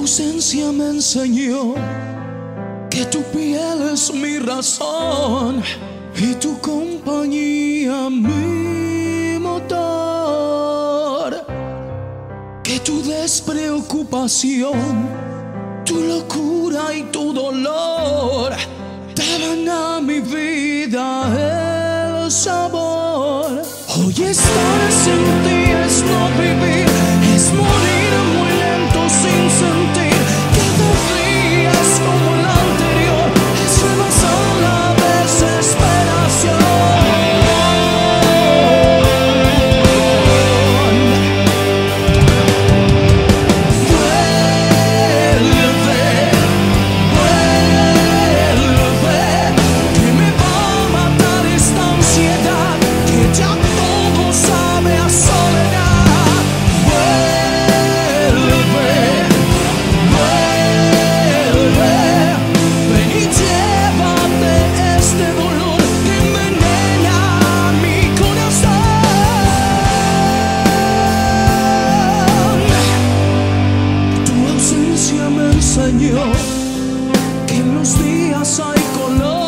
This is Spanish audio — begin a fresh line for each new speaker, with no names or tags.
ausencia me enseñó que tu piel es mi razón y tu compañía mi motor. Que tu despreocupación, tu locura y tu dolor daban a mi vida el sabor. Hoy estar sin ti es no vivir, es morir muy lento sin sentir. Cada día es como el anterior, es rebasar la desesperación. Que en los días hay color.